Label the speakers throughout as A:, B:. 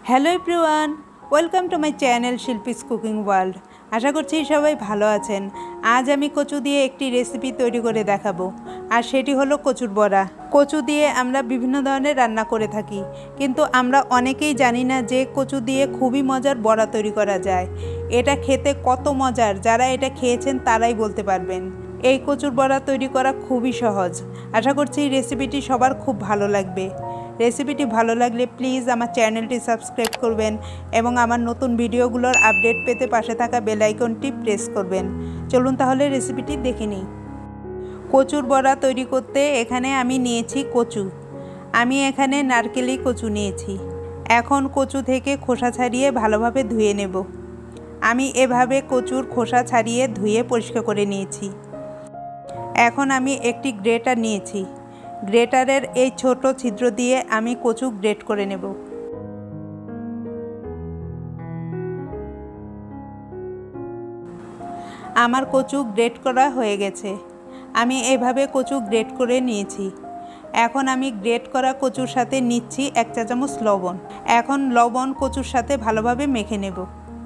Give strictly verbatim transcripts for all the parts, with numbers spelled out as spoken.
A: Hello everyone, welcome to my channel Shilpi's cooking world. আশা করছি সবাই ভালো আছেন। আজ আমি কচু দিয়ে একটি রেসিপি তৈরি করে দেখাবো, আর সেটি হলো কচুর বড়া। কচু দিয়ে আমরা বিভিন্ন ধরনের রান্না করে থাকি, কিন্তু আমরা অনেকেই জানি না যে কচু দিয়ে খুবই মজার বড়া তৈরি করা যায়। এটা খেতে কত মজার, যারা এটা খেয়েছেন তারাই বলতে পারবেন। এই কচুর বড়া তৈরি করা খুবই সহজ। আশা করছি রেসিপিটি সবার খুব ভালো লাগবে। রেসিপিটি ভালো লাগলে প্লিজ আমার চ্যানেলটি সাবস্ক্রাইব করবেন এবং আমার নতুন ভিডিওগুলোর আপডেট পেতে পাশে থাকা বেল আইকনটি প্রেস করবেন। চলুন তাহলে রেসিপিটি দেখে নিই। কচুর বড়া তৈরি করতে এখানে আমি নিয়েছি কচু। আমি এখানে নারকেলি কচু নিয়েছি। এখন কচু থেকে খোসা ছাড়িয়ে ভালোভাবে ধুয়ে নেব। আমি এভাবে কচুর খোসা ছাড়িয়ে ধুয়ে পরিষ্কার করে নিয়েছি। এখন আমি একটি গ্রেটার নিয়েছি। গ্রেটারের এই ছোট ছিদ্র দিয়ে আমি কচু গ্রেট করে নেব। আমার কচু গ্রেট করা হয়ে গেছে। আমি এভাবে কচু গ্রেট করে নিয়েছি। এখন আমি গ্রেট করা কচুর সাথে নিচ্ছি এক চা চামচ লবণ। এখন লবণ কচুর সাথে ভালোভাবে মেখে নেব।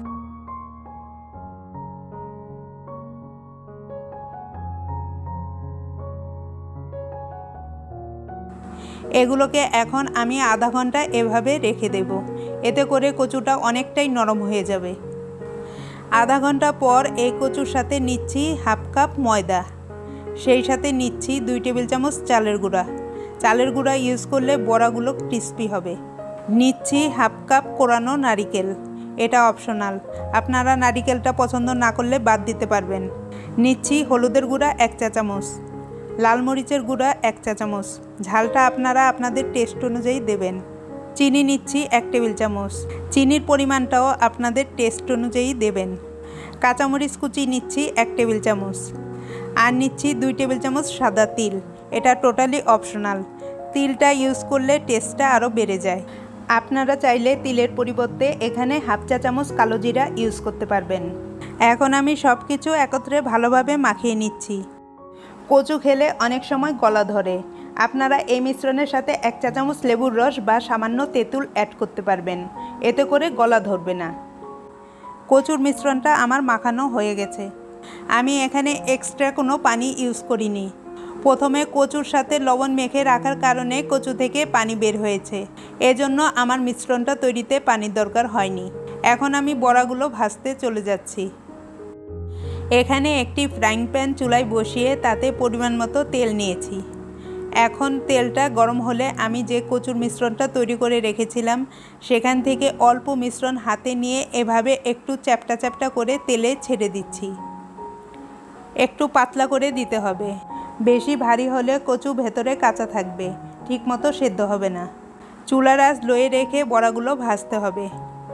A: এগুলোকে এখন আমি আধা ঘন্টা এভাবে রেখে দেব। এতে করে কচুটা অনেকটাই নরম হয়ে যাবে। আধা ঘন্টা পর এই কচুর সাথে নিচ্ছি হাফ কাপ ময়দা। সেই সাথে নিচ্ছি দুই টেবিল চামচ চালের গুঁড়া। চালের গুঁড়া ইউজ করলে বড়াগুলো ক্রিস্পি হবে। নিচ্ছি হাফ কাপ কোরানো নারিকেল। এটা অপশনাল, আপনারা নারিকেলটা পছন্দ না করলে বাদ দিতে পারবেন। নিচ্ছি হলুদের গুঁড়া এক চা চামচ, লাল মরিচের গুঁড়া এক চা চামচ। ঝালটা আপনারা আপনাদের টেস্ট অনুযায়ী দেবেন। চিনি নিচ্ছি এক টেবিল চামচ। চিনির পরিমাণটাও আপনাদের টেস্ট অনুযায়ী দেবেন। কাঁচামরিচ কুচি নিচ্ছি এক টেবিল চামচ। আর নিচ্ছি দুই টেবিল চামচ সাদা তিল। এটা টোটালি অপশনাল। তিলটা ইউজ করলে টেস্টটা আরও বেড়ে যায়। আপনারা চাইলে তিলের পরিবর্তে এখানে হাফ চা চামচ কালো জিরা ইউজ করতে পারবেন। এখন আমি সব কিছু একত্রে ভালোভাবে মাখিয়ে নিচ্ছি। কচু খেলে অনেক সময় গলা ধরে। আপনারা এই মিশ্রণের সাথে এক চা চামচ লেবুর রস বা সামান্য তেঁতুল অ্যাড করতে পারবেন। এতে করে গলা ধরবে না। কচুর মিশ্রণটা আমার মাখানো হয়ে গেছে। আমি এখানে এক্সট্রা কোনো পানি ইউজ করিনি। প্রথমে কচুর সাথে লবণ মেখে রাখার কারণে কচু থেকে পানি বের হয়েছে। এজন্য আমার মিশ্রণটা তৈরিতে পানির দরকার হয়নি। এখন আমি বড়াগুলো ভাজতে চলে যাচ্ছি। এখানে একটি ফ্রাইং প্যান চুলায় বসিয়ে তাতে পরিমাণ মতো তেল নিয়েছি। এখন তেলটা গরম হলে আমি যে কচুর মিশ্রণটা তৈরি করে রেখেছিলাম সেখান থেকে অল্প মিশ্রণ হাতে নিয়ে এভাবে একটু চ্যাপটা চ্যাপটা করে তেলে ছেড়ে দিচ্ছি। একটু পাতলা করে দিতে হবে। বেশি ভারী হলে কচু ভেতরে কাঁচা থাকবে, ঠিকমতো সেদ্ধ হবে না। চুলার আঁচ লোয়ে রেখে বড়াগুলো ভাজতে হবে।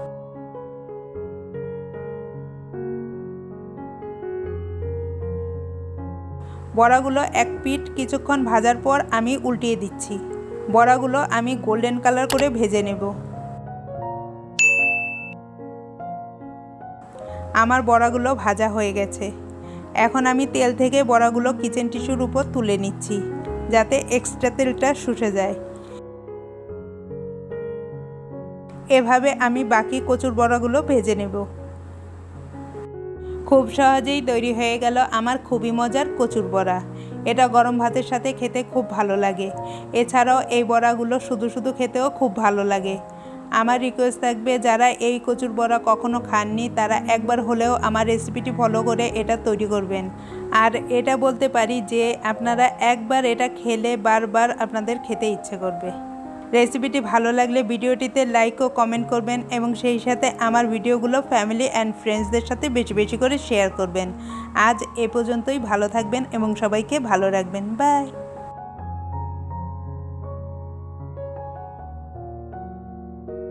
A: বড়াগুলো এক পিঠ কিছুক্ষণ ভাজার পর আমি উল্টিয়ে দিচ্ছি। বড়াগুলো আমি গোল্ডেন কালার করে ভেজে নেব। আমার বড়াগুলো ভাজা হয়ে গেছে। এখন আমি তেল থেকে বড়াগুলো কিচেন টিস্যুর উপর তুলে নিচ্ছি, যাতে এক্সট্রা তেলটা শুষে যায়। এভাবে আমি বাকি কচুর বড়াগুলো ভেজে নেব। খুব সহজেই তৈরি হয়ে গেল আমার খুবই মজার কচুর বড়া। এটা গরম ভাতের সাথে খেতে খুব ভালো লাগে। এছাড়াও এই বড়াগুলো শুধু শুধু খেতেও খুব ভালো লাগে। আমার রিকোয়েস্ট থাকবে, যারা এই কচুর বড়া কখনো খাননি তারা একবার হলেও আমার রেসিপিটি ফলো করে এটা তৈরি করবেন। আর এটা বলতে পারি যে আপনারা একবার এটা খেলে বারবার আপনাদের খেতে ইচ্ছে করবে। রেসিপিটি ভালো লাগলে ভিডিওটিতে লাইক ও কমেন্ট করবেন এবং সেই সাথে আমার ভিডিওগুলো ফ্যামিলি অ্যান্ড ফ্রেন্ডসদের সাথে বেশি বেশি করে শেয়ার করবেন। আজ এ পর্যন্তই। ভালো থাকবেন এবং সবাইকে ভালো রাখবেন। বাই।